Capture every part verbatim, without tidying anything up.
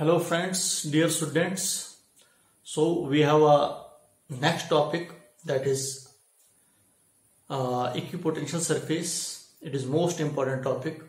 Hello friends, dear students. So we have a next topic, that is uh, equipotential surface. It is most important topic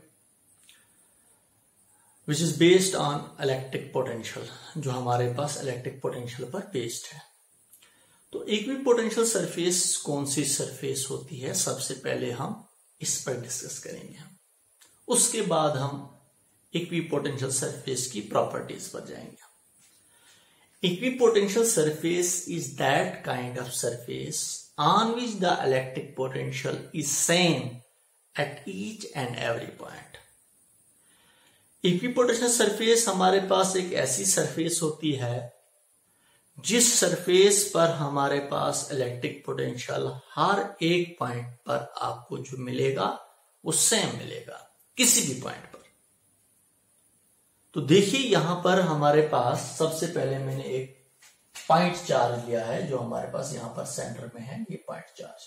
which is based on electric potential, जो हमारे पास electric potential पर based है। तो equipotential surface कौन सी surface होती है, सबसे पहले हम इस पर डिस्कस करेंगे। उसके बाद हम इक्विपोटेंशियल सरफेस की प्रॉपर्टीज पर जाएंगे। Equipotential surface is that kind of surface on which the electric potential is same at each and every point. Equipotential surface हमारे पास एक ऐसी सरफेस होती है जिस सरफेस पर हमारे पास इलेक्ट्रिक पोटेंशियल हर एक पॉइंट पर आपको जो मिलेगा वो सेम मिलेगा किसी भी पॉइंट पर। तो देखिए यहां पर हमारे पास सबसे पहले मैंने एक पॉइंट चार्ज लिया है जो हमारे पास यहां पर सेंटर में है, ये पॉइंट चार्ज।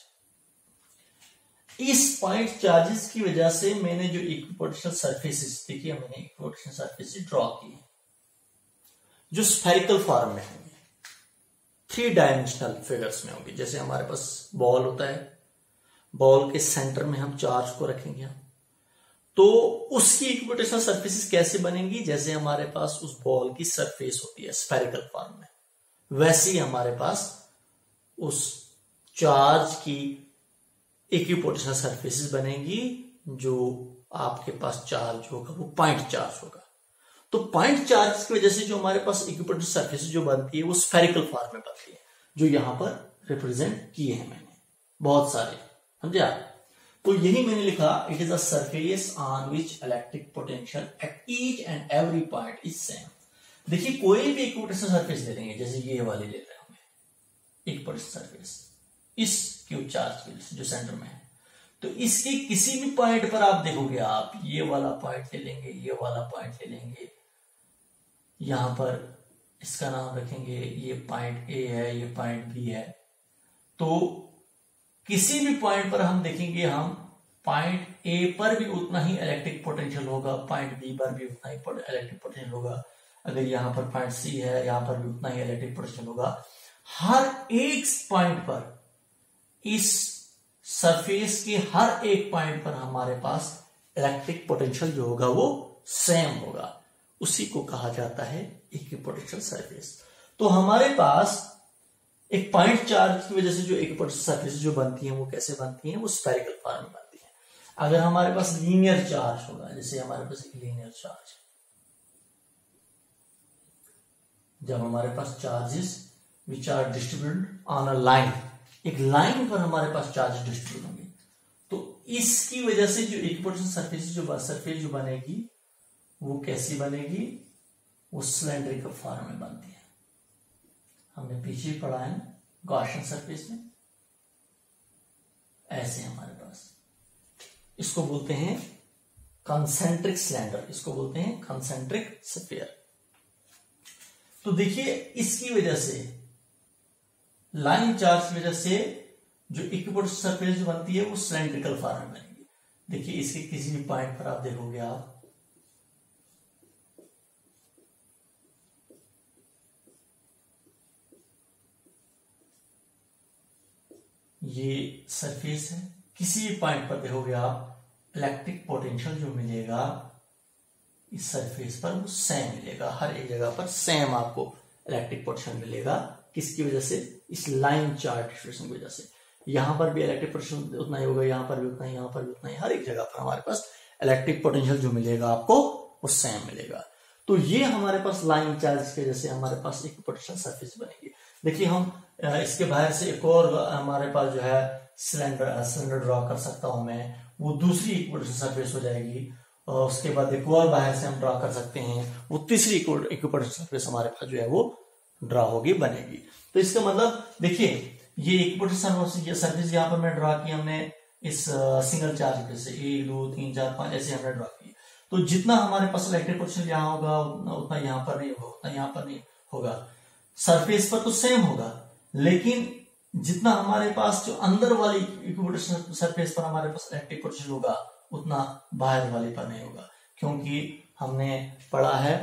इस पॉइंट चार्जेस की वजह से मैंने जो इक्विपोटेंशियल सरफेसेस, देखिए मैंने इक्विपोटेंशियल सरफेसेस ड्रॉ की जो स्फेरिकल फॉर्म में होंगे, थ्री डायमेंशनल फिगर्स में होंगे। जैसे हमारे पास बॉल होता है, बॉल के सेंटर में हम चार्ज को रखेंगे, तो उसकी इक्विपोटेंशियल सरफेसेस कैसे बनेंगी, जैसे हमारे पास उस बॉल की सरफेस होती है स्फेरिकल फॉर्म में, वैसे ही हमारे पास उस चार्ज की इक्विपोटेंशियल सरफेसेस बनेंगी। जो आपके पास चार्ज होगा वो पॉइंट चार्ज होगा। तो पॉइंट चार्ज की वजह से जो हमारे पास इक्विपोटेंशियल सरफेसेस जो बनती है वो स्फेरिकल फॉर्म में बनती है, जो यहां पर रिप्रेजेंट किए हैं मैंने बहुत सारे, समझे आप। तो यही मैंने लिखा, it is a surface on which electric potential at each and every point is same. देखिए कोई भी इक्विपोटेंशियल सरफेस ले लेंगे, जैसे ये वाली ले रहे हैं इक्विपोटेंशियल सरफेस, इस क्यू चार्ज की वजह से जो सेंटर में है, तो इसके किसी भी पॉइंट पर आप देखोगे, आप ये वाला पॉइंट ले लेंगे, ये वाला पॉइंट ले लेंगे, यहां पर इसका नाम रखेंगे, ये पॉइंट ए है, ये पॉइंट बी है। तो किसी भी पॉइंट पर हम देखेंगे, हम पॉइंट ए पर भी उतना ही इलेक्ट्रिक पोटेंशियल होगा, पॉइंट बी पर भी उतना ही इलेक्ट्रिक पोटेंशियल होगा, अगर यहां पर पॉइंट सी है यहां पर भी उतना ही इलेक्ट्रिक पोटेंशियल होगा। हर एक पॉइंट पर, इस सरफेस के हर एक पॉइंट पर हमारे पास इलेक्ट्रिक पोटेंशियल जो होगा वो सेम होगा, उसी को कहा जाता है इक्विपोटेंशियल सरफेस। तो हमारे पास एक पॉइंट चार्ज की वजह से जो इक्विपोटेंशियल सरफेस जो बनती है वो कैसे बनती है, वो स्फेरिकल फॉर्म में बनती है। अगर हमारे पास लीनियर चार्ज होगा, जैसे हमारे पास एक लीनियर चार्ज, जब हमारे पास charges which are distributed on a line, एक लाइन पर हमारे पास चार्ज डिस्ट्रीब्यूट होंगे, तो इसकी वजह से जो इक्विपोटेंशियल सरफेस जो सरफेस जो बनेगी वो कैसी बनेगी, वो सिलेंड्रिकल फॉर्म में बनती है। हमने पीछे पढ़ा है गॉसियन सरफेस में, ऐसे हमारे पास, इसको बोलते हैं कंसेंट्रिक सिलेंडर, इसको बोलते हैं कंसेंट्रिक स्फीयर। तो देखिए इसकी वजह से, लाइन चार्ज की वजह से जो इक्विपोटेंशियल सरफेस जो बनती है वो सिलेंड्रिकल फॉर्म में बनेगी। देखिए इसके किसी भी पॉइंट पर आप देखोगे, आप ये सरफेस है, किसी भी पॉइंट पर देखोगे आप, इलेक्ट्रिक पोटेंशियल जो मिलेगा इस सरफेस पर वो सेम मिलेगा, हर एक जगह पर सेम आपको इलेक्ट्रिक पोटेंशियल मिलेगा। किसकी वजह से, इस लाइन चार्ज डिस्ट्रीब्यूशन की वजह से। यहां पर भी इलेक्ट्रिक पोटेंशियल उतना ही होगा, यहां पर भी उतना ही, यहां पर भी उतना ही, हर एक जगह पर हमारे पास इलेक्ट्रिक पोटेंशियल जो मिलेगा आपको वो सेम मिलेगा। तो ये हमारे पास लाइन चार्ज की वजह से हमारे पास इक्विपोटेंशियल सरफेस बनेगी। देखिए हम इसके बाहर से एक और हमारे पास जो है सिलेंडर सिलेंडर ड्रॉ कर सकता हूं मैं, वो दूसरी इक्विपोटेंशियल सरफेस हो जाएगी, और उसके बाद एक और बाहर से हम ड्रॉ कर सकते हैं, वो तीसरी इक्विपोटेंशियल सरफेस हमारे पास जो है वो ड्रॉ होगी, बनेगी। तो इसका मतलब देखिए, ये इक्विपोटेंशियल सरफेस यहाँ पर मैं ड्रॉ की हमने इस सिंगल चार्ज से, एक दो तीन चार पांच ऐसे हमने ड्रॉ की। तो जितना हमारे पास इलेक्ट्रिक पोटेंशियल यहाँ होगा उतना उतना यहाँ पर नहीं होगा, उतना यहाँ पर नहीं होगा, सरफेस पर तो सेम होगा, लेकिन जितना हमारे पास जो अंदर वाली इक्विपोटेंशियल सरफेस पर हमारे पास इलेक्ट्रिक पोटेंशियल होगा उतना बाहर वाले पर नहीं होगा, क्योंकि हमने पढ़ा है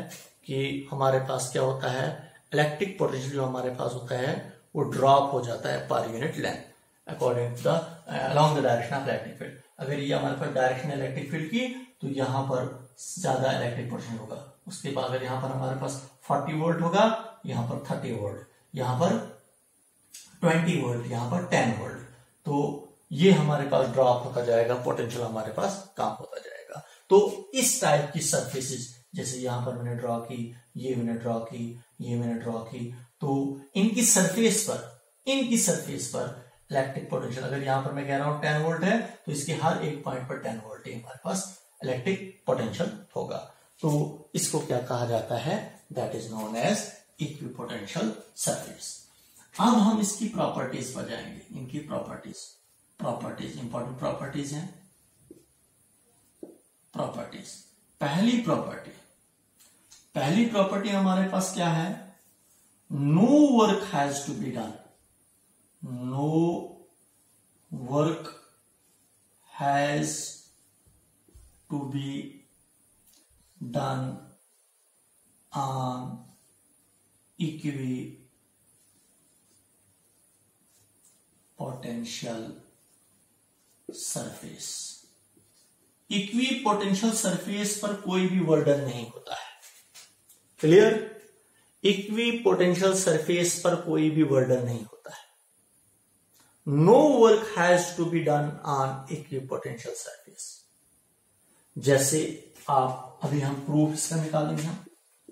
कि हमारे पास क्या होता है, इलेक्ट्रिक पोटेंशियल जो हमारे पास होता है वो ड्रॉप हो जाता है पर unit length according to the along the direction of electric field. अगर ये हमारे पास डायरेक्शन इलेक्ट्रिक फील्ड की तो यहाँ पर ज्यादा इलेक्ट्रिक पोटेंशियल होगा। उसके बाद अगर यहाँ पर हमारे पास चालीस वोल्ट होगा, यहाँ पर तीस वोल्ट, यहाँ पर बीस वोल्ट, यहाँ पर दस वोल्ट, तो ये हमारे पास ड्रॉप होता जाएगा, पोटेंशियल हमारे पास कम होता जाएगा। तो इस टाइप की सरफेसेस जैसे यहाँ पर मैंने ड्रॉ की, ये मैंने ड्रॉ की, ये मैंने ड्रॉ की, तो इनकी सरफेस पर इनकी सरफेस पर इलेक्ट्रिक पोटेंशियल, अगर यहाँ पर मैं कह रहा हूं दस वोल्ट है तो इसके हर एक पॉइंट पर दस वोल्ट ही हमारे पास इलेक्ट्रिक पोटेंशियल होगा। तो इसको क्या कहा जाता है, that is known as equipotential surface. अब हम इसकी प्रॉपर्टीज पर जाएंगे, इनकी प्रॉपर्टीज प्रॉपर्टीज इंपॉर्टेंट प्रॉपर्टीज हैं। प्रॉपर्टीज, पहली प्रॉपर्टी पहली प्रॉपर्टी हमारे पास क्या है, no work has to be done, no work has to be done on equipotential surface. Equipotential surface पर कोई भी वर्डन नहीं होता है। क्लियर, इक्वी पोटेंशियल सरफेस पर कोई भी वर्डन नहीं होता है। No work has to be done on equipotential surface. जैसे आप अभी हम प्रूफ इसका निकालेंगे, हम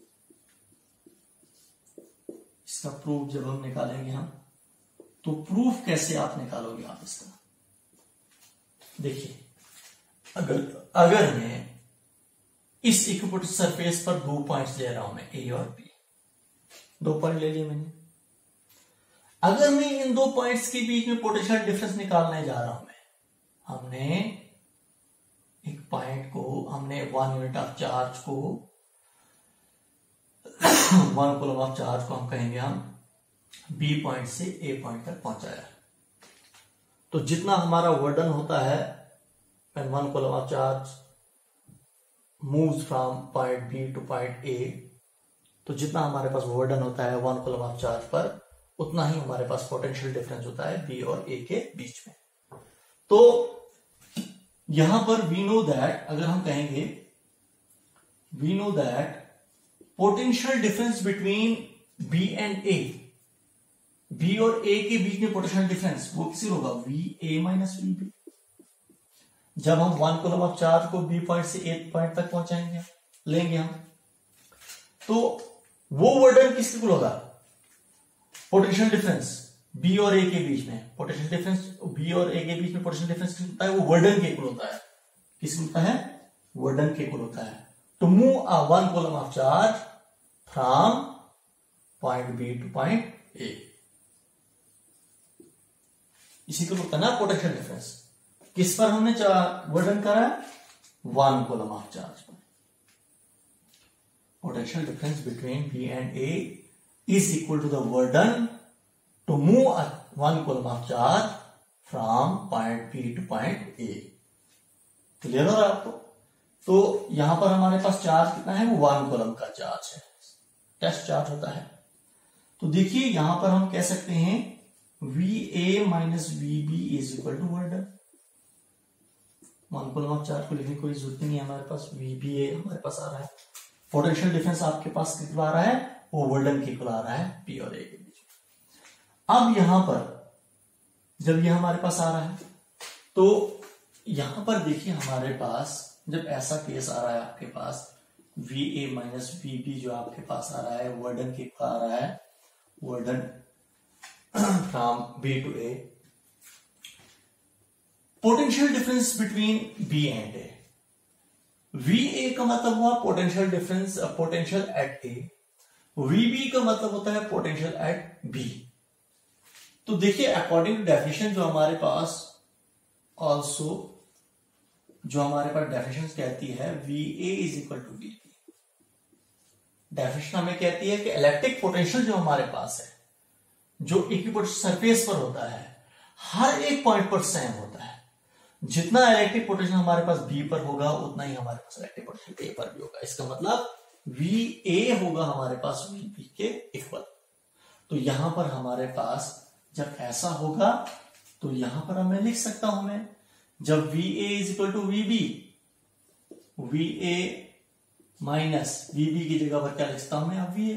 इसका प्रूफ जब हम निकालेंगे हम तो प्रूफ कैसे आप निकालोगे आप इसका, देखिए अगर अगर मैं इस इक्विपोटेंशियल सरफेस पर दो पॉइंट्स ले रहा हूं, मैं ए और बी, दो पॉइंट ले लिए मैंने। अगर मैं इन दो पॉइंट्स के बीच में पोटेंशियल डिफरेंस निकालने जा रहा हूं, मैं हमने एक पॉइंट को, हमने वन यूनिट ऑफ चार्ज को वन कूलम ऑफ चार्ज को हम कहेंगे हम बी पॉइंट से ए पॉइंट तक पहुंचाया, तो जितना हमारा वर्डन होता है when one coulomb of charge moves from point B to point A, तो जितना हमारे पास वर्डन होता है वन कूलम ऑफ चार्ज पर, उतना ही हमारे पास पोटेंशियल डिफरेंस होता है B और A के बीच में। तो यहां पर वी नो दैट, अगर हम कहेंगे we know that potential difference between B and A, B और A के बीच में पोटेंशियल डिफरेंस वो किसी होगा V A minus V B। जब हम वन कूलम ऑफ चार्ज को बी पॉइंट से ए पॉइंट तक पहुंचाएंगे लेंगे हम, तो वो वर्डन किसके इक्वल होगा, पोटेंशियल डिफरेंस बी और ए के बीच में। पोटेंशियल डिफरेंस बी और ए के बीच में पोटेंशियल डिफरेंस किसका होता है, वो वर्डन के इक्वल होता है। किसका होता है, वर्डन के इक्वल होता है। To move a one coulomb of charge from point B to point A, इसी को होता है ना पोटेंशियल डिफरेंस। किस पर हमने वर्डन करा, वन कूलम ऑफ चार्ज पर। Potential difference between B and A is equal to the work done to move one coulomb of charge from point B to point A. Clear हो रहा है आपको? तो यहां पर हमारे पास चार्ज कितना है, वो वन कूलम का चार्ज है, टेस्ट चार्ज होता है। तो देखिए यहां पर हम कह सकते हैं V A minus V B is equal to work done. One coulomb of charge को लिखने की कोई जरूरत नहीं है, हमारे पास वी बी ए हमारे पास आ रहा है। पोटेंशियल डिफरेंस आपके पास कितना आ रहा है, वो वर्डन के इक्वल आ रहा है पी और ए के बीच में। अब यहां पर जब ये हमारे पास आ रहा है, तो यहां पर देखिए हमारे पास जब ऐसा केस आ रहा है आपके पास V A minus V B जो आपके पास आ रहा है वर्डन के इक्वल आ रहा है, work done from B to A. Potential difference between B and A, V A का मतलब हुआ potential difference, potential at A. V B का मतलब होता है पोटेंशियल एट बी। तो देखिए अकॉर्डिंग टू डेफिनेशन जो हमारे पास ऑल्सो जो हमारे पास डेफिनेशन कहती है V A is equal to V B. Definition हमें कहती है कि इलेक्ट्रिक पोटेंशियल जो हमारे पास है, जो इक्विपोटेंशियल सरफेस पर होता है, हर एक पॉइंट पर सेम होता है। जितना इलेक्ट्रिक पोटेंशियल हमारे पास बी पर होगा, उतना ही हमारे पास इलेक्ट्रिक पोटेंशियल ए पर भी होगा। इसका मतलब वी ए होगा हमारे पास वी बी के इक्वल। तो यहां पर हमारे पास जब ऐसा होगा तो यहां पर मैं लिख सकता हूं, मैं जब V A is equal to V B, V A minus V B की जगह पर क्या लिखता हूं मैं अब वी ए,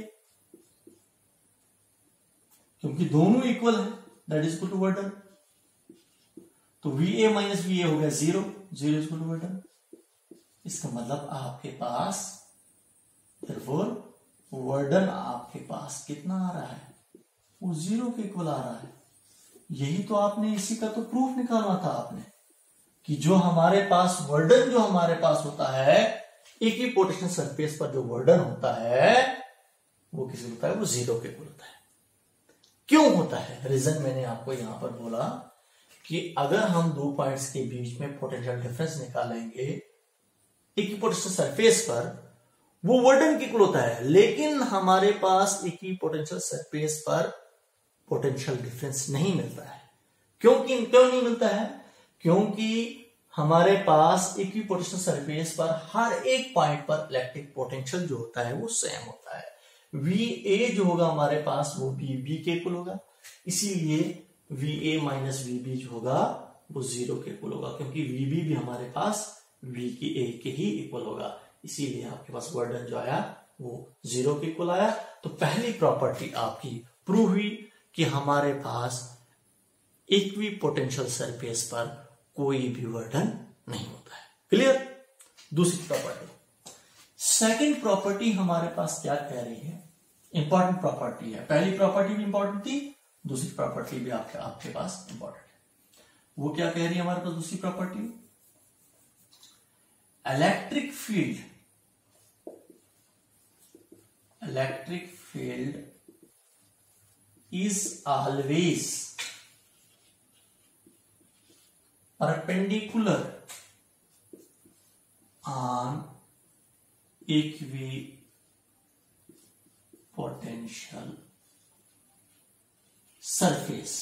क्योंकि दोनों इक्वल है, that is equal to work done. तो V A minus V A हो गया zero, zero is equal to work done. इसका मतलब आपके पास फिर वर्डन आपके पास कितना आ रहा है, वो जीरो के इक्वल आ रहा है। यही तो आपने इसी का तो प्रूफ निकालना था आपने, कि जो हमारे पास वर्डन जो हमारे पास होता है इक्विपोटेंशियल सरफेस पर जो वर्डन होता है वो किसी होता है, वो जीरो के इक्वल होता है। क्यों होता है, रीजन मैंने आपको यहां पर बोला कि अगर हम दो पॉइंट्स के बीच में पोटेंशियल डिफरेंस निकालेंगे इक्विपोटेंशियल सरफेस पर, वो वर्डन के इक्वल होता है, लेकिन हमारे पास इक्विपोटेंशियल सरफेस पर पोटेंशियल डिफरेंस नहीं मिलता है। क्योंकि क्यों नहीं मिलता है, क्योंकि हमारे पास इक्विपोटेंशियल सरफेस पर हर एक पॉइंट पर इलेक्ट्रिक पोटेंशियल जो होता है वो सेम होता है। वी ए जो होगा हमारे पास वो वी बी के इक्वल होगा, इसीलिए V A minus V B जो होगा वो जीरो के इक्वल होगा, क्योंकि वी बी भी हमारे पास वी के ए के ही इक्वल होगा, इसीलिए आपके पास वर्डन जो आया वो जीरो के इक्वल आया। तो पहली प्रॉपर्टी आपकी प्रूव हुई कि हमारे पास इक्विपोटेंशियल सरफेस पर कोई भी वर्डन नहीं होता है। क्लियर। दूसरी प्रॉपर्टी, सेकंड प्रॉपर्टी हमारे पास क्या कह रही है, इंपॉर्टेंट प्रॉपर्टी है। पहली प्रॉपर्टी भी इंपॉर्टेंट थी, दूसरी प्रॉपर्टी भी आपके आपके पास इंपॉर्टेंट है। वो क्या कह रही है हमारे पास दूसरी property, electric field, electric field is always perpendicular on equipotential surface।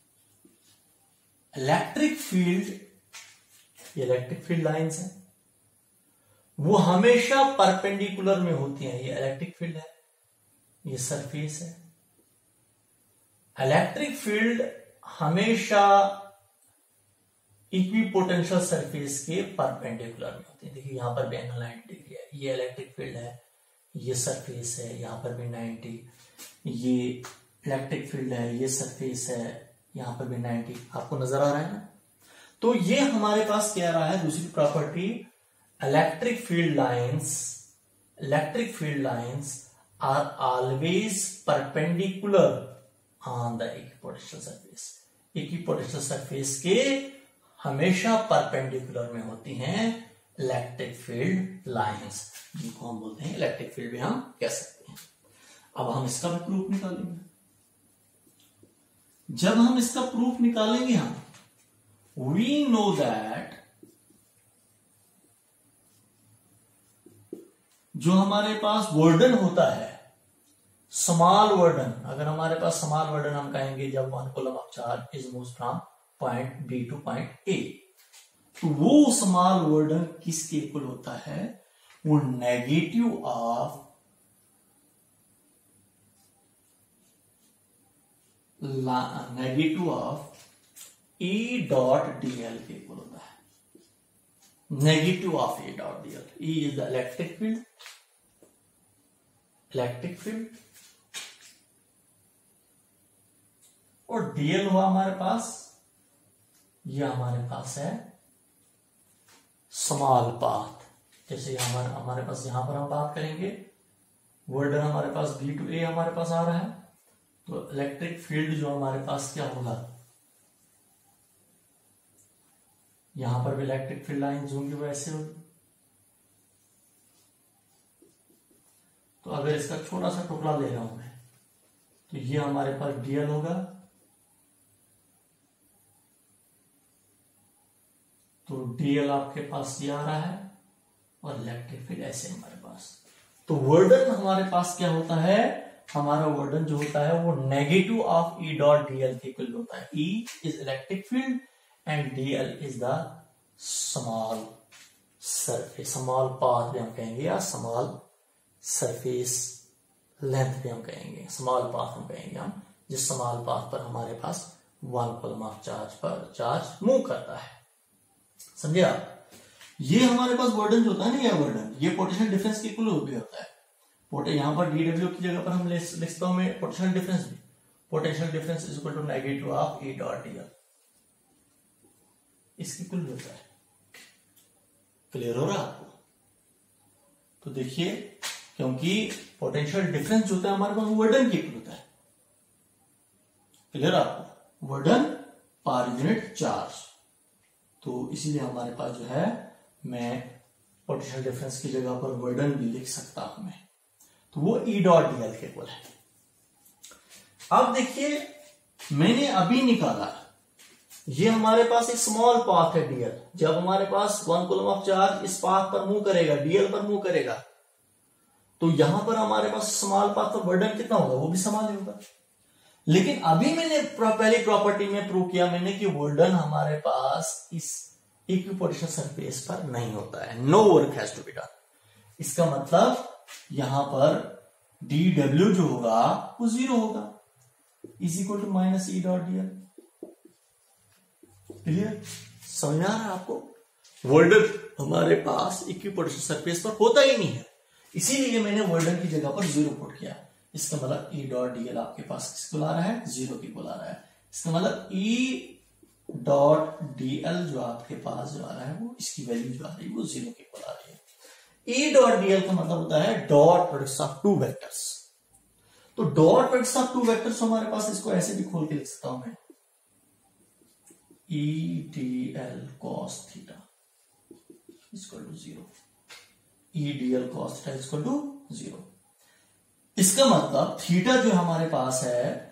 Electric field, ये इलेक्ट्रिक फील्ड लाइंस है, वो हमेशा परपेंडिकुलर में होती हैं। ये इलेक्ट्रिक फील्ड है, ये सरफेस है। इलेक्ट्रिक फील्ड हमेशा इक्विपोटेंशियल सरफेस के परपेंडिकुलर में होती है। देखिए यहां पर भी एंगल नाइंटी डिग्री है, ये इलेक्ट्रिक फील्ड है, ये सरफेस है, यहां पर भी नाइंटी, ये इलेक्ट्रिक फील्ड है, ये सरफेस है, यहां पर भी नाइंटी। आपको नजर आ रहा है ना। तो ये हमारे पास क्या रहा है, दूसरी property, electric field lines, electric field lines are always perpendicular on the equipotential surface. Equipotential surface के हमेशा परपेंडिकुलर में होती हैं इलेक्ट्रिक फील्ड लाइंस, जिनको हम बोलते हैं इलेक्ट्रिक फील्ड भी हम कह सकते हैं। अब हम इसका भी प्रूफ निकालेंगे। जब हम इसका प्रूफ निकालेंगे हम, वी नो दैट जो हमारे पास वर्डन होता है, स्मॉल वर्डन, अगर हमारे पास स्मॉल वर्डन हम कहेंगे जब one coulomb of charge is moves from point B to point A, तो वो स्मॉल वर्डन किसके इक्वल होता है, वो negative of negative of E dot D L के इक्वल होता है। Negative of E dot D L, E is the electric field, electric field, और डीएल हुआ हमारे पास, ये हमारे पास है स्मॉल पाथ। जैसे हमारे हमारे पास यहां पर हम बात करेंगे, वर्डन हमारे पास बी टू ए हमारे पास आ रहा है, तो इलेक्ट्रिक फील्ड जो हमारे पास क्या होगा, यहां पर भी इलेक्ट्रिक फील्ड लाइन होंगी वो ऐसे होगी। तो अगर इसका छोटा सा टुकड़ा ले रहा हूं मैं, तो ये हमारे पास डीएल होगा, तो डीएल आपके पास ये आ रहा है, और इलेक्ट्रिक फील्ड ऐसे हमारे पास। तो वर्डन हमारे पास क्या होता है, हमारा वर्डन जो होता है वो negative of E dot DL के इक्वल होता है। E is electric field and DL is the small surface, small path भी हम कहेंगे, या स्मॉल सरफेस लेंथ भी हम कहेंगे, स्मॉल पाथ हम कहेंगे हम, जिस स्मॉल पाथ पर हमारे पास वन कूलम ऑफ चार्ज पर चार्ज मूव करता है। समझे आप? ये हमारे पास वर्डन जो होता है ना, ये वर्डन, ये पोटेंशियल डिफरेंस के इक्वल भी होता है। पोटे यहां पर डी डब्ल्यू की जगह पर हम लिख सकते हैं पोटेंशियल डिफरेंस भी, potential difference is equal to negative of E dot D L, इसकी कुल होता है। क्लियर हो रहा है आपको? तो देखिए, क्योंकि पोटेंशियल डिफरेंस जो होता है हमारे पास वर्डन के इक्वल होता है। क्लियर आपको? वर्डन पर यूनिट चार्ज, तो इसीलिए हमारे पास जो है, मैं पोटेंशियल डिफरेंस की जगह पर वर्डन भी लिख सकता हूं मैं, तो वो ई डॉट डी एल के इक्वल है। अब देखिए, मैंने अभी निकाला, ये हमारे पास एक स्मॉल पाथ है डीएल। जब हमारे पास वन कूलम ऑफ चार्ज इस पाथ पर मूव करेगा, डीएल पर मूव करेगा, तो यहां पर हमारे पास स्मॉल पाथ पर वर्डन कितना होगा, वो भी समान ही होगा। लेकिन अभी मैंने पहली प्रॉपर्टी में प्रूव किया मैंने कि वर्डन हमारे पास इस इक्विपोटेंशियल सरफेस पर नहीं होता है। No work has to be done. इसका मतलब यहां पर डी डब्ल्यू जो होगा वो जीरो होगा, is equal to minus E dot D L. Clear? समझ में आ रहा है आपको? वर्डन हमारे पास इक्विपोटेंशियल सरफेस पर होता ही नहीं है, इसीलिए मैंने वर्डन की जगह पर जीरो पुट किया। इसका मतलब ई डॉट डी एल आपके पास किसको ला रहा है, जीरो की को ला रहा है। इसका मतलब ई डॉट डी एल जो आपके पास जो आ रहा है, वो इसकी वैल्यू जो आ रही है वो जीरो की को ला रही है। ई डॉट डी एल का मतलब होता है dot product of two vectors. तो dot product of two vectors हमारे पास, इसको ऐसे भी खोल के लिख सकता हूं मैं, E D L cos theta equal to zero, E D L cos theta equal to zero. इसका मतलब थीटा जो हमारे पास है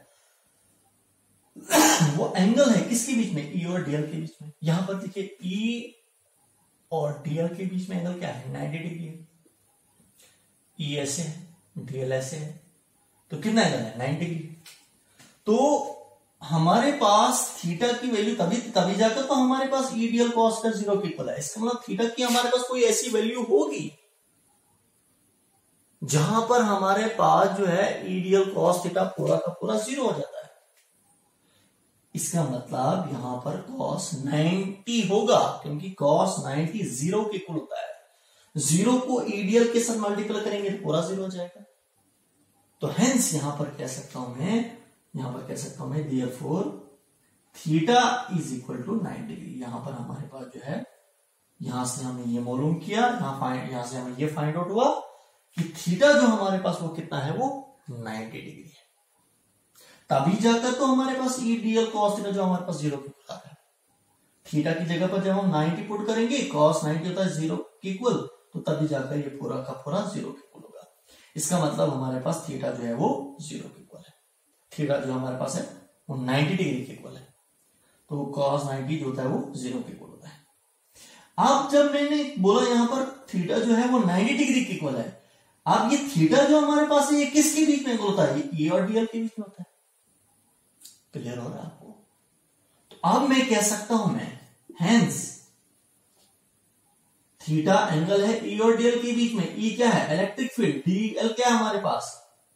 वो एंगल है किसके बीच में, ई और डीएल के बीच में। यहां पर देखिए, ई और डीएल के बीच में एंगल क्या है, नाइंटी डिग्री है। ई ऐसे है, डीएल ऐसे है, तो कितना एंगल है, नाइंटी डिग्री। तो हमारे पास थीटा की वैल्यू तभी तभी जाकर तो हमारे पास ई डीएल कॉस का जीरो की इक्वल है। इसका मतलब थीटा की हमारे पास कोई ऐसी वैल्यू होगी जहां पर हमारे पास जो है ई डीएल कॉस थीटा पूरा का पूरा जीरो हो जाता है। इसका मतलब यहां पर कॉस नाइंटी होगा, क्योंकि कॉस नाइंटी जीरो के इक्वल होता है। जीरो को ईडीएल के साथ मल्टीप्लाई करेंगे तो पूरा जीरो हो जाएगा। तो हेंस यहां पर कह सकता हूं मैं, यहां पर कह सकता हूं मैं therefore theta is equal to ninety degree. यहां पर हमारे पास जो है, यहां से हमने ये मालूम किया, यहां फाइंड यहां से हमें ये फाइंड आउट हुआ कि थीटा जो हमारे पास वो कितना है, वो नाइंटी डिग्री है। तभी जाकर तो हमारे पास ई डीएल कॉस थीटा जो हमारे पास जीरो की इक्वल है। थीटा की जगह पर जब हम नाइंटी पुट करेंगे, कॉस नाइंटी होता है जीरो की इक्वल, तो तभी जाकर ये पूरा का पूरा जीरो की इक्वल होगा। इसका मतलब हमारे पास थीटा जो है वो जीरो की इक्वल है। थीटा जो हमारे पास है वो नाइंटी डिग्री की इक्वल है, तो कॉस नाइंटी जो होता है वो जीरो की इक्वल होता है। अब जब मैंने बोला यहां पर थीटा जो है वो नाइंटी डिग्री की इक्वल है, अब ये थीटा जो हमारे पास है ये किसके बीच में होता है, ये ई और डीएल के बीच में होता है। क्लियर हो रहा है आपको? तो अब मैं कह सकता हूं मैं, हेंस थीटा एंगल है ई और डीएल के बीच में। ई क्या है, इलेक्ट्रिक फील्ड। डीएल क्या है हमारे पास,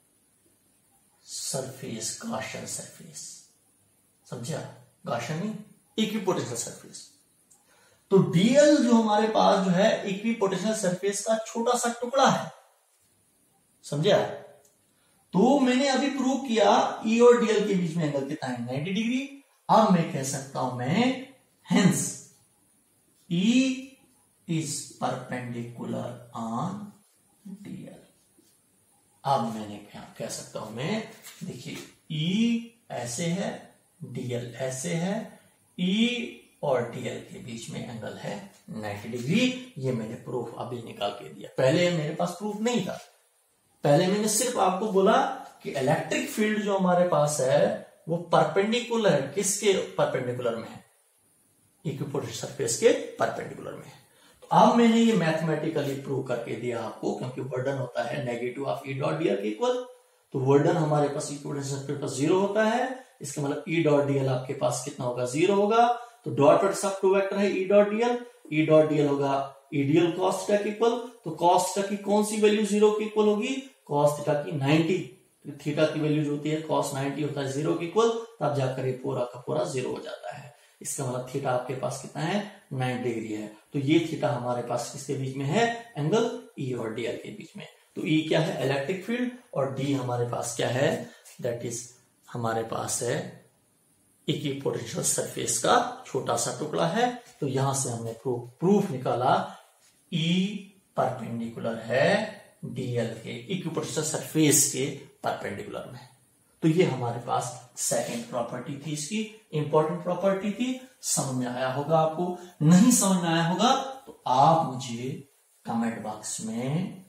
सरफेस, गॉसियन सरफेस। समझा? गॉसियन नहीं, इक्विपोटेंशियल सरफेस। तो डीएल जो हमारे पास जो है इक्विपोटेंशियल सरफेस का छोटा सा टुकड़ा है। समझा? तो मैंने अभी प्रूव किया ई और डीएल के बीच में एंगल कितना है, नाइंटी डिग्री। अब मैं कह सकता हूं मैं, hence E is perpendicular on DL. अब मैंने क्या कह सकता हूं मैं, देखिए ई ऐसे है, डीएल ऐसे है, ई और डीएल के बीच में एंगल है नाइंटी डिग्री। ये मैंने प्रूफ अभी निकाल के दिया, पहले मेरे पास प्रूफ नहीं था। पहले मैंने सिर्फ आपको बोला कि इलेक्ट्रिक फील्ड जो हमारे पास है वो परपेंडिकुलर, किसके परपेंडिकुलर में है, इक्विपोटेंशियल सरफेस के परपेंडिकुलर में है। तो अब मैंने ये मैथमेटिकली प्रूव करके दिया आपको, क्योंकि वर्डन होता है negative of E dot DL के इक्वल। तो वर्डन हमारे पास इक्विपोटेंशियल सरफेस पर जीरो होता है, इसका मतलब ई डॉट डीएल आपके पास कितना होगा, जीरो होगा। तो dot product of two vector है E dot DL, E dot DL होगा आइडियल cos थीटा के इक्वल, तो cos थीटा की कौन सी वैल्यू जीरो के इक्वल होगी, cos थीटा की नाइंटी, तो थीटा की वैल्यू जो होती है cos नाइंटी होता है जीरो के इक्वल, तब जाकर ये पूरा का पूरा जीरो हो जाता है। इसका मतलब थीटा आपके पास कितना है, नाइंटी डिग्री है। तो ये थीटा हमारे पास किसके बीच में है, एंगल E और डीएल के बीच में। तो E क्या है, इलेक्ट्रिक फील्ड, और D हमारे पास क्या है, दैट इज हमारे पास है इक्विपोटेंशियल सरफेस का छोटा सा टुकड़ा है। तो यहां से हमने प्रूफ प्रूफ निकाला E परपेंडिकुलर है डीएल के, इक्विपोटेंशियल सरफेस के परपेंडिकुलर में। तो ये हमारे पास सेकंड प्रॉपर्टी थी, इसकी इंपॉर्टेंट प्रॉपर्टी थी। समझ में आया होगा आपको, नहीं समझ में आया होगा तो आप मुझे कमेंट बॉक्स में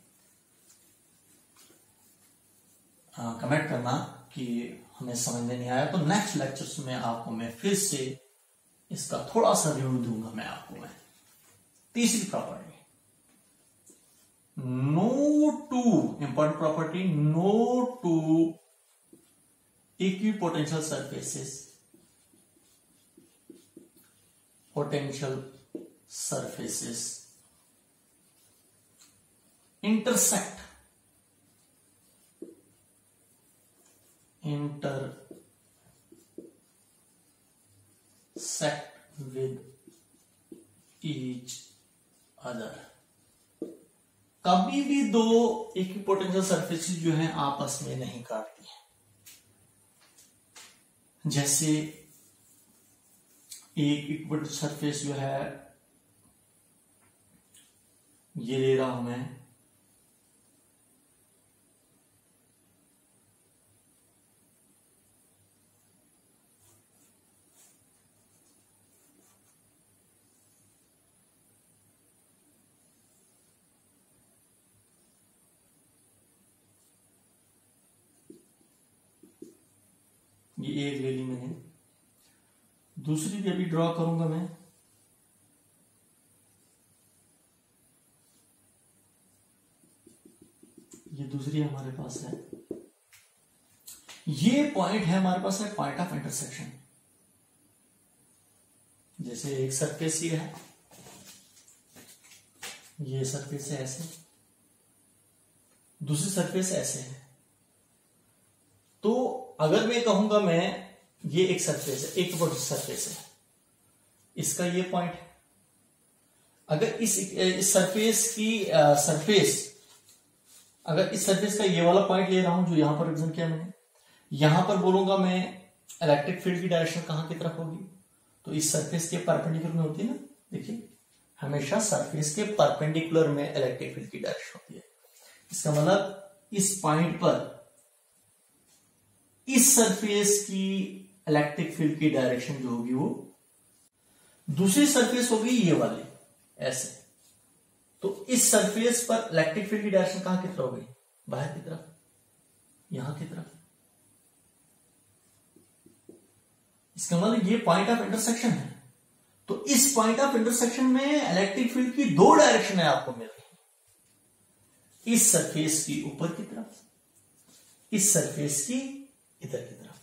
कमेंट करना कि हमें समझ में नहीं आया। तो नेक्स्ट लेक्चर्स में आपको मैं फिर से इसका थोड़ा सा रिव्यू दूंगा मैं आपको। मैं तीसरी property, no two important property, no two equipotential surfaces potential surfaces intersect intersect with each other। कभी भी दो इक्विपोटेंशियल सरफेसेस जो हैं आपस में नहीं काटती हैं। जैसे एक इक्विपोटेंशियल सरफेस जो है, ये ले रहा हूं मैं, ये एक ले ली मैंने, दूसरी भी अभी ड्रॉ करूंगा मैं। ये दूसरी हमारे पास है, ये पॉइंट है हमारे पास है पॉइंट ऑफ इंटरसेक्शन। जैसे एक सरफेस ये है, ये सरफेस है ऐसे, दूसरी सरफेस ऐसे है। तो अगर मैं कहूंगा मैं ये एक सरफेस है, एक सरफेस है, इसका ये पॉइंट है। अगर इस इस सरफेस की सरफेस अगर इस सरफेस का ये वाला पॉइंट ले रहा हूं जो यहां पर रिप्रेजेंट किया मैंने, यहां पर बोलूंगा मैं इलेक्ट्रिक फील्ड की डायरेक्शन कहां की तरफ होगी, तो इस सरफेस के परपेंडिकुलर में होती है ना। देखिए हमेशा सरफेस के परपेंडिकुलर में इलेक्ट्रिक फील्ड की डायरेक्शन होती है। इसका मतलब इस पॉइंट पर इस सरफेस की इलेक्ट्रिक फील्ड की डायरेक्शन जो होगी वो दूसरी सरफेस होगी ये वाली ऐसे। तो इस सरफेस पर इलेक्ट्रिक फील्ड की डायरेक्शन कहां की तरफ होगी, बाहर की तरफ, यहां की तरफ। इसका मतलब ये पॉइंट ऑफ इंटरसेक्शन है। तो इस पॉइंट ऑफ इंटरसेक्शन में इलेक्ट्रिक फील्ड की दो डायरेक्शन है आपको मिल रही, इस सरफेस की ऊपर की तरफ, इस सरफेस की इधर की तरफ।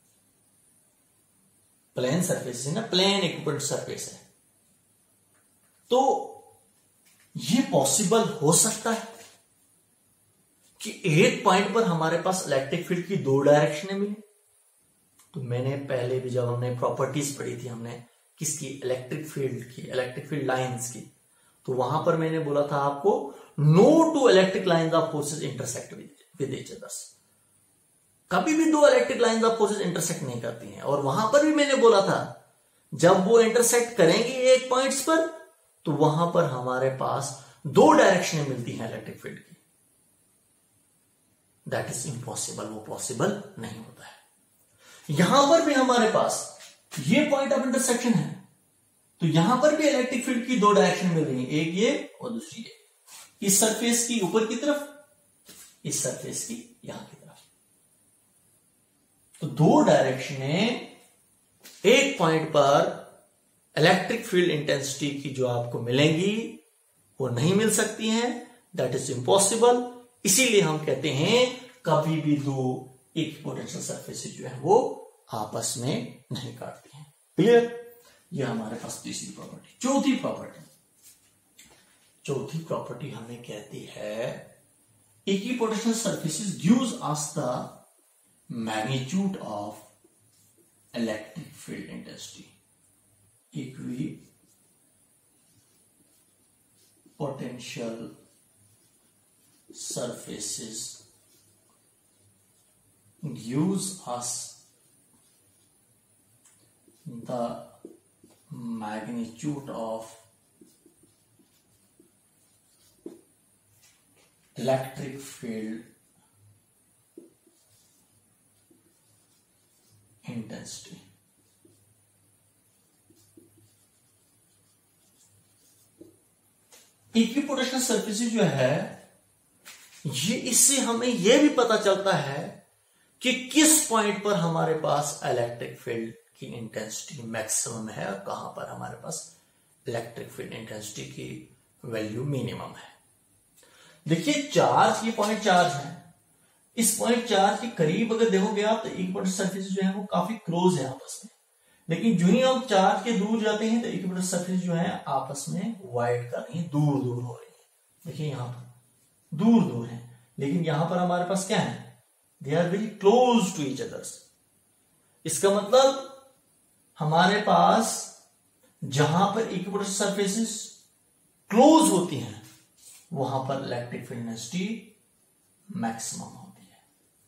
प्लेन सरफेस है ना, प्लेन इक्विपोटेंशियल सरफेस है। तो ये पॉसिबल हो सकता है कि एक पॉइंट पर हमारे पास इलेक्ट्रिक फील्ड की दो डायरेक्शनें मिली। तो मैंने पहले भी जब हमने प्रॉपर्टीज पढ़ी थी, हमने किसकी, इलेक्ट्रिक फील्ड की, इलेक्ट्रिक फील्ड लाइंस की, तो वहां पर मैंने बोला था आपको no two electric lines of forces intersect with each other. कभी भी दो electric lines of forces intersect नहीं करती हैं। और वहां पर भी मैंने बोला था जब वो इंटरसेक्ट करेंगे एक पॉइंट्स पर, तो वहां पर हमारे पास दो डायरेक्शनें मिलती हैं इलेक्ट्रिक फील्ड की। दैट इज इम्पॉसिबल, वो पॉसिबल नहीं होता है। यहां पर भी हमारे पास ये पॉइंट ऑफ इंटरसेक्शन है, तो यहां पर भी इलेक्ट्रिक फील्ड की दो डायरेक्शन मिल रही है, एक ये और दूसरी ये, इस सरफेस की ऊपर की तरफ, इस सरफेस की यहां की तरफ। तो दो डायरेक्शनें एक पॉइंट पर इलेक्ट्रिक फील्ड इंटेंसिटी की जो आपको मिलेंगी वो नहीं मिल सकती हैं। That is impossible. इसीलिए हम कहते हैं कभी भी दो इक्विपोटेंशियल सरफेसेस जो है वो आपस में नहीं काटती हैं। क्लियर? ये हमारे पास तीसरी प्रॉपर्टी। चौथी प्रॉपर्टी, चौथी प्रॉपर्टी हमें कहती है equipotential surfaces gives us the magnitude of electric field intensity. Equipotential surfaces gives us the magnitude of electric field intensity। Equipotential surfaces जो है ये, इससे हमें यह भी पता चलता है कि किस पॉइंट पर हमारे पास इलेक्ट्रिक फील्ड की इंटेंसिटी मैक्सिमम है और कहां पर हमारे पास इलेक्ट्रिक फील्ड इंटेंसिटी की वैल्यू मिनिमम है। देखिए चार्ज, ये पॉइंट चार्ज है, इस पॉइंट चार्ज के करीब अगर देखोगे आप तो इक्विपोटेंशियल सरफेस जो है वो काफी क्लोज है आपस में, लेकिन जो ही हम चार्ज के दूर जाते हैं तो इक्विपोटेंशियल सरफेस जो है आपस में वाइड कर रही है, दूर दूर हो रही है। देखिए यहां पर दूर दूर है, लेकिन यहां पर हमारे पास क्या है, they are very close to each others. इसका मतलब हमारे पास जहां पर इक्विपोटेंशियल सरफेसेस क्लोज होती हैं वहां पर इलेक्ट्रिक फील्ड इंटेंसिटी मैक्सिमम होती है।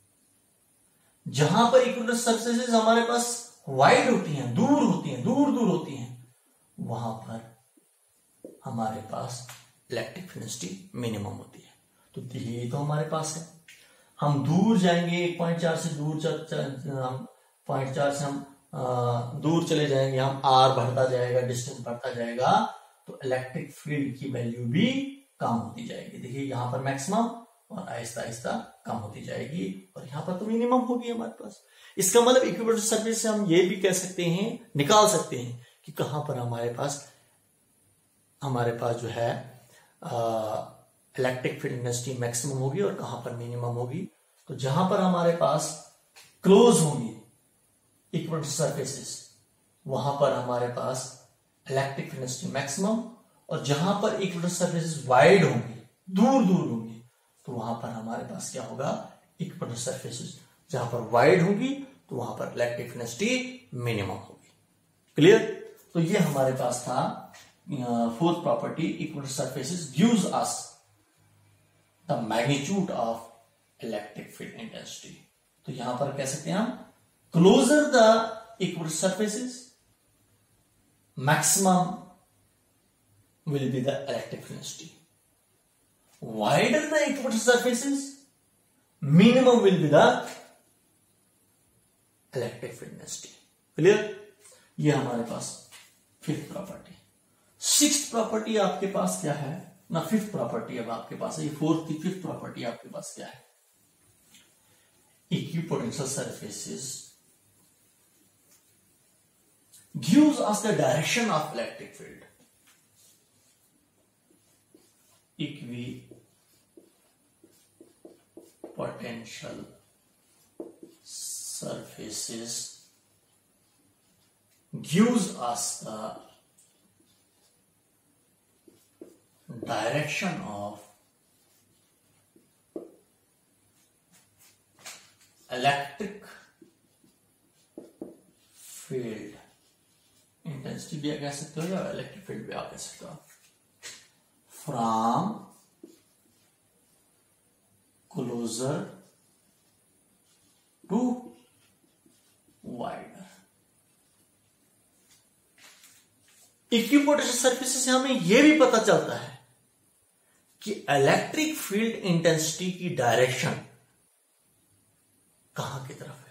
जहां पर इक्विपोटेंशियल सरफेसेस हमारे पास वाइड होती हैं, दूर होती हैं, दूर दूर होती हैं, वहां पर हमारे पास इलेक्ट्रिक फील्ड इंटेंसिटी मिनिमम होती है। तो ये तो हमारे पास है, हम दूर जाएंगे, एक पॉइंट चार से दूर हम पॉइंट चार से हम आ, दूर चले जाएंगे, हम आर बढ़ता जाएगा, डिस्टेंस बढ़ता जाएगा, तो इलेक्ट्रिक फील्ड की वैल्यू भी कम होती जाएगी। देखिए यहां पर मैक्सिमम और आहिस्ता आहिस्ता कम होती जाएगी, और यहां पर तो मिनिमम होगी हमारे पास। इसका मतलब इक्विपोटेंशियल सरफेस से हम ये भी कह सकते हैं, निकाल सकते हैं कि कहां पर हमारे पास हमारे पास जो है आ, इलेक्ट्रिक फील्ड इंटेंसिटी मैक्सिमम होगी और कहां पर मिनिमम होगी। तो जहां पर हमारे पास क्लोज होंगी इक्विपोटेंशियल सरफेसेस वहां पर हमारे पास इलेक्ट्रिक फील्ड इंटेंसिटी मैक्सिमम, और जहां पर इक्विपोटेंशियल सरफेसेस वाइड होंगी, दूर दूर होंगी, तो वहां पर हमारे पास क्या होगा, इक्विपोटेंशियल सरफेसेस जहां पर वाइड होंगी तो वहां पर इलेक्ट्रिक फील्ड इंटेंसिटी मिनिमम होगी। क्लियर? तो ये हमारे पास था fourth property, equipotential surfaces gives us the magnitude of electric field intensity. तो यहां पर कह सकते हैं हम, closer the equipotential surfaces maximum will be the electric field intensity, wider the equipotential surfaces minimum will be the electric field intensity. Clear? ये हमारे पास फिफ्थ प्रॉपर्टी। सिक्स्थ प्रॉपर्टी आपके पास क्या है ना, फिफ्थ प्रॉपर्टी अब आपके पास है, ये फोर्थ की फिफ्थ प्रॉपर्टी आपके पास क्या है, equipotential surfaces gives us the direction of electric field. इक्विपोटेंशियल surfaces gives us the direction of electric field intensity भी कह सकते हो या इलेक्ट्रिक फील्ड भी आप कह सकते हो, from closer to wider। Equipotential surfaces से हमें यह भी पता चलता है कि इलेक्ट्रिक फील्ड इंटेंसिटी की डायरेक्शन कहां की तरफ है।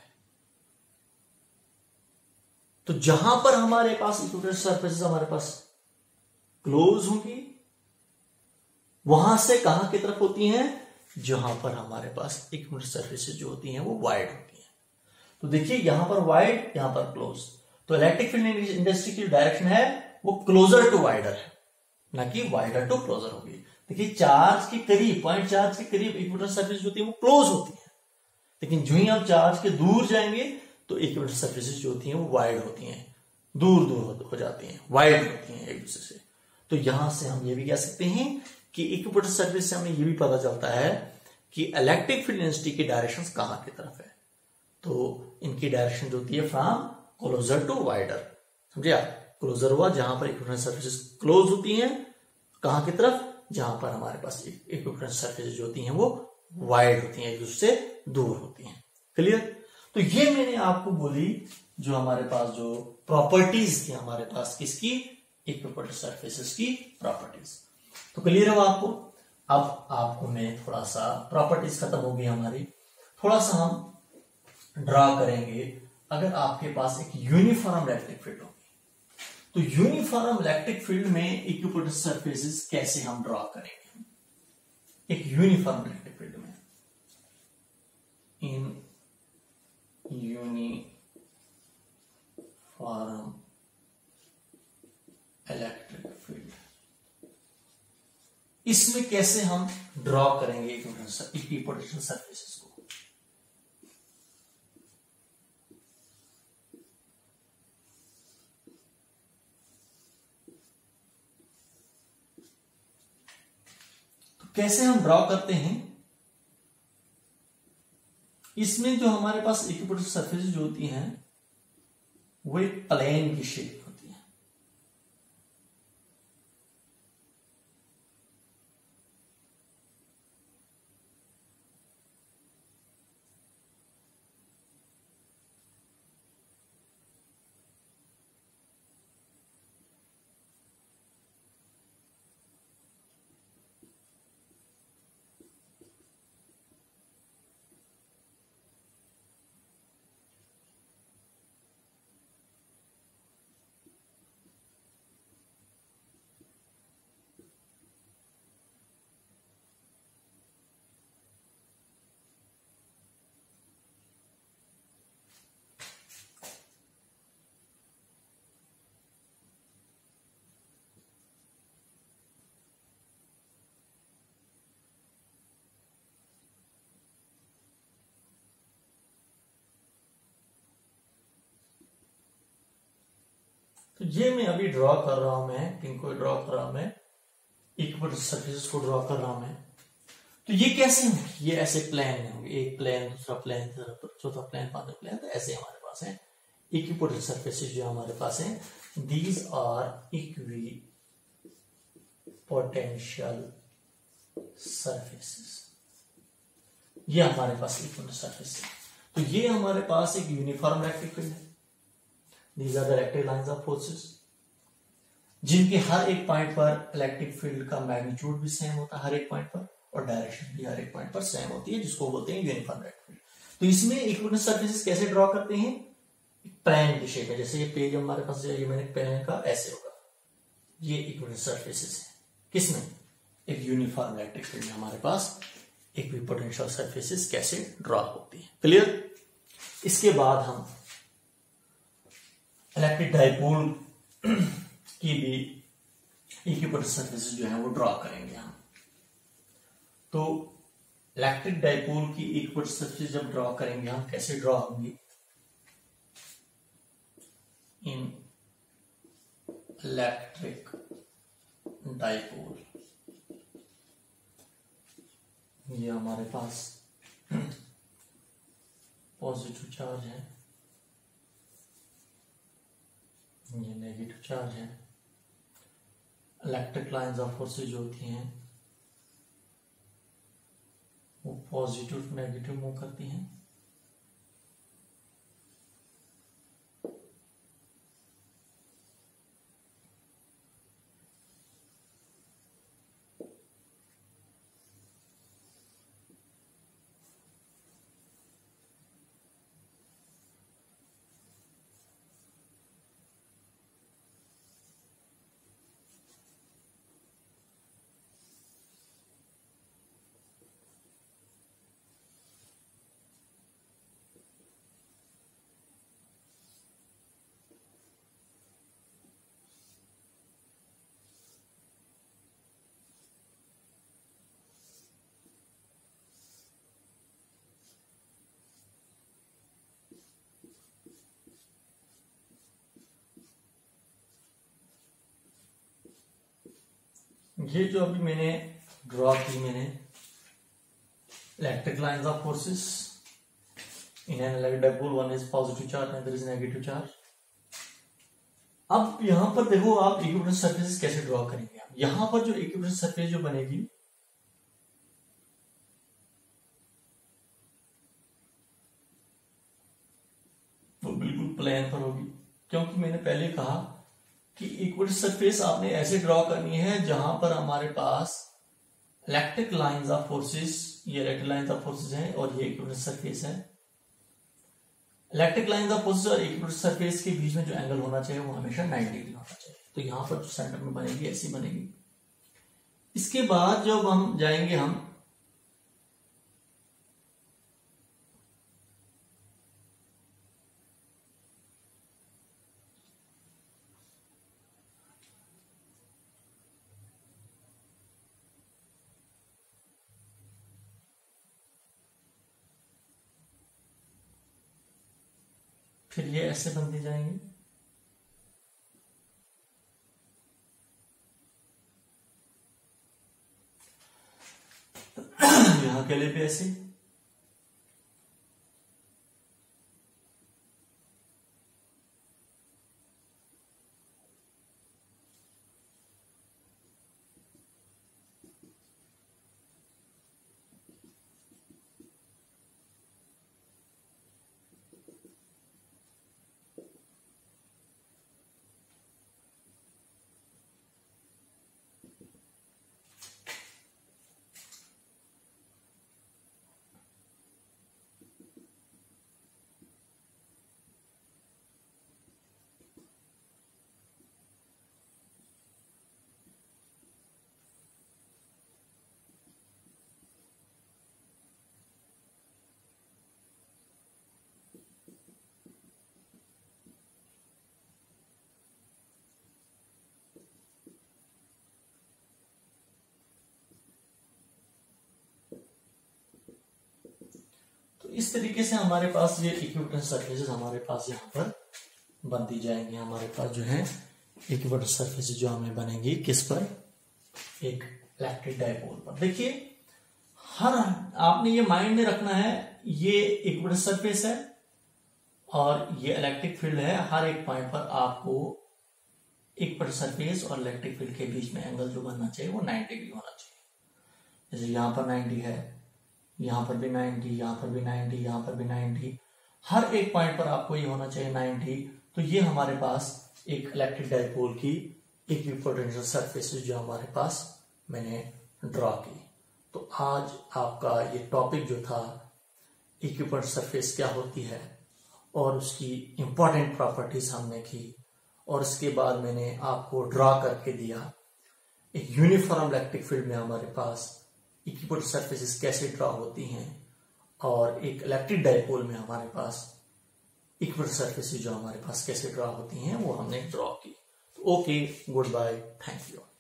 तो जहां पर हमारे पास इक्विपोटेंशियल सरफेसेस हमारे पास क्लोज होंगी, वहां से कहां की तरफ होती हैं, जहां पर हमारे पास इक्विपोटेंशियल सरफेसेस जो होती हैं वो वाइड होती हैं। तो देखिए यहां पर वाइड, यहां पर क्लोज, तो इलेक्ट्रिक फील्ड इंटेंसिटी की डायरेक्शन है वो क्लोजर टू वाइडर है, ना कि वाइडर टू क्लोजर होगी। देखिए चार्ज के करीब, पॉइंट चार्ज के करीब इक्विपोटेंशियल सरफेस जो होती है वो क्लोज होती है, लेकिन जो ही आप चार्ज के दूर जाएंगे तो इक्विपोटेंशियल सरफेसेस जो होती हैं वो वाइड होती हैं, दूर दूर हो जाती हैं, वाइड होती हैं एक दूसरे से। तो यहां से हम ये भी कह सकते हैं कि इक्विपोटेंशियल सरफेस से हमें ये भी पता चलता है कि इलेक्ट्रिक फील्ड डेंसिटी की डायरेक्शन कहां की तरफ है। तो इनकी डायरेक्शन जो होती है फ्रॉम क्लोजर टू वाइडर, समझे आप, क्लोजर हुआ जहां पर इक्विपोटेंशियल सरफेसेस क्लोज होती हैं, कहां की तरफ, जहां पर हमारे पास इक्विपोटेंशियल सरफेसेस जो होती हैं वो वाइड होती हैं, एक दूसरे से दूर होती हैं। क्लियर। तो ये मैंने आपको बोली जो हमारे पास जो प्रॉपर्टीज थी हमारे पास किसकी, इक्विपोटेंशियल सरफेसेस की प्रॉपर्टीज। तो क्लियर है आपको। अब आपको मैं थोड़ा सा, प्रॉपर्टीज खत्म हो गई हमारी, थोड़ा सा हम ड्रा करेंगे। अगर आपके पास एक यूनिफॉर्म इलेक्ट्रिक फील्ड होगी तो यूनिफॉर्म इलेक्ट्रिक फील्ड में इक्विपोटेंशियल सरफेसेस कैसे हम ड्रा करेंगे, एक यूनिफॉर्म इलेक्ट्रिक फील्ड में, इन यूनिफॉर्म इलेक्ट्रिक फील्ड, इसमें कैसे हम ड्रॉ करेंगे इक्विपोटेंशियल सरफेसेस को। तो कैसे हम ड्रॉ करते हैं, इसमें जो हमारे पास इक्विपोटेंशियल सरफेसेस जो होती हैं वो एक प्लेन की शेप होती है। तो ये मैं अभी ड्रॉ कर रहा हूं, मैं किनको ड्रॉ कर रहा हूं, मैं इक्विपोटेंशियल सरफेसेस को ड्रॉ कर रहा हूं मैं। तो ये कैसे होंगे, ये ऐसे प्लेन में होंगे, एक प्लेन, दूसरा प्लेन, चौथा प्लेन, पांचवा प्लेन, तो ऐसे हमारे पास है इक्विपोटेंशियल सरफेसेस जो हमारे पास है। दीज आर इक्विपोटेंशियल सरफेसेस, ये हमारे पास इक्विपोटेंशियल सरफेस है। तो ये हमारे पास एक यूनिफॉर्म इलेक्ट्रिक फील्ड है। These are the electric lines of forces, जिनके हर एक पॉइंट पर इलेक्ट्रिक फील्ड का मैग्नीट्यूड भी सेम होता है हर एक पॉइंट पर, और डायरेक्शन भी हर एक पॉइंट पर सेम होती है, जिसको बोलते हैं यूनिफॉर्म इलेक्ट्रिक फील्ड। तो इसमें इक्विपोटेंशियल सरफेसेस कैसे ड्रॉ करते हैं, प्लेन की शेप में, जैसे ये पेज हमारे पास ये मैंने प्लेन का ऐसे होगा, ये इक्विपोटेंशियल सरफेसेस है किसमें, एक यूनिफॉर्म इलेक्ट्रिक फील्ड में हमारे पास इक्विपोटेंशियल सरफेसेस कैसे ड्रॉ होती है। क्लियर। इसके बाद हम इलेक्ट्रिक डाइपोल की भी इक्विपोटेंशियल सरफेसेस जो है वो ड्रॉ करेंगे हम। तो इलेक्ट्रिक डाइपोल की इक्विपोटेंशियल सरफेस जब ड्रॉ करेंगे हम, कैसे ड्रॉ होंगी, इन इलेक्ट्रिक डाइपोल, ये हमारे पास पॉजिटिव चार्ज है, ये नेगेटिव चार्ज है। इलेक्ट्रिक लाइंस ऑफ फोर्सेज जो होती हैं वो पॉजिटिव नेगेटिव मूव करती हैं। ये जो अभी मैंने ड्रॉ की मैंने electric lines of forces in an electric dipole, one is positive charge and other is negative charge. अब यहां पर देखो आप इक्विपोटेंशियल सरफेसेस कैसे ड्रॉ करेंगे। आप यहां पर जो इक्विपोटेंशियल सरफेस जो बनेगी वो बिल्कुल प्लेन पर होगी, क्योंकि मैंने पहले कहा कि इक्विपोटेंशियल सरफेस आपने ऐसे ड्रॉ करनी है जहां पर हमारे पास इलेक्ट्रिक लाइंस ऑफ फोर्सेस, ये इलेक्ट्रिक लाइंस ऑफ फोर्सेस हैं और ये इक्विपोटेंशियल सरफेस है। इलेक्ट्रिक लाइंस ऑफ फोर्सेस और इक्विपोटेंशियल सरफेस के बीच में जो एंगल होना चाहिए वो हमेशा नाइंटी डिग्री होना चाहिए। तो यहां पर जो सेंटर में बनेगी ऐसी बनेगी। इसके बाद जब हम जाएंगे हम फिर ये ऐसे बनते जाएंगे। यहां के लिए भी ऐसे। तो इस तरीके से हमारे पास ये इक्विपोटेंशियल सरफेसेस हमारे पास यहाँ पर बनती जाएंगे। हमारे पास जो है इक्विपोटेंशियल सरफेसेस जो हमें बनेंगी किस पर, एक इलेक्ट्रिक डाइपोल पर। देखिए हर आपने ये माइंड में रखना है, ये इक्विपोटेंशियल सरफेस है और ये इलेक्ट्रिक फील्ड है। हर एक पॉइंट पर आपको इक्विपोटेंशियल सरफेस और इलेक्ट्रिक फील्ड के बीच में एंगल जो बनना चाहिए वो नाइंटी डिग्री होना चाहिए। जैसे यहाँ पर नाइंटी है, यहां पर भी नाइंटी, यहां पर भी नाइंटी, यहां पर भी नाइंटी, हर एक पॉइंट पर आपको ये होना चाहिए नाइंटी। तो ये हमारे पास एक इलेक्ट्रिक डाइपोल की इक्विपोटेंशियल सरफेसेस जो हमारे पास मैंने ड्रॉ की। तो आज आपका ये टॉपिक जो था इक्विपोटेंशियल सरफेस क्या होती है और उसकी इंपॉर्टेंट प्रॉपर्टीज हमने की, और उसके बाद मैंने आपको ड्रॉ करके दिया एक यूनिफॉर्म इलेक्ट्रिक फील्ड में हमारे पास इक्विपोटेंशियल सरफेसेस कैसे ड्रॉ होती हैं, और एक इलेक्ट्रिक डाइपोल में हमारे पास इक्विपोटेंशियल सरफेसेस जो हमारे पास कैसे ड्रॉ होती हैं वो हमने ड्रॉ की। Okay, goodbye, thank you.